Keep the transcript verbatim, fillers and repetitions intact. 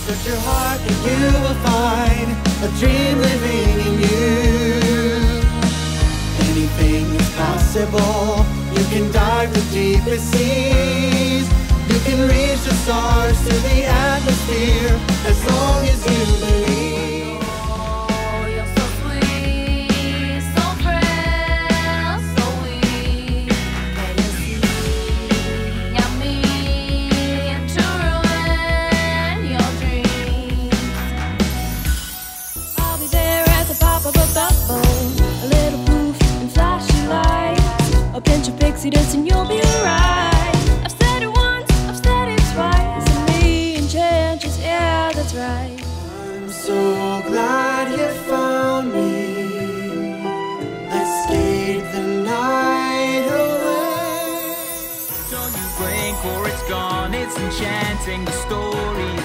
Search your heart and you will find a dream living in you. Anything is possible. You can dive the deepest seas. You can reach the stars to the atmosphere, as long as you believe. Oh, you're so sweet, so frail, so weak. Can you see I'm mean to ruin your dreams? I'll be there at the pop of a bubble, a little poof and flashing lights, a pinch of pixie dust and you'll be right. I've said it once, I've said it twice, and me enchantress, yeah, that's right. I'm so glad you found me. Let's skate the night away. Don't you blink or it's gone, it's enchanting, the story is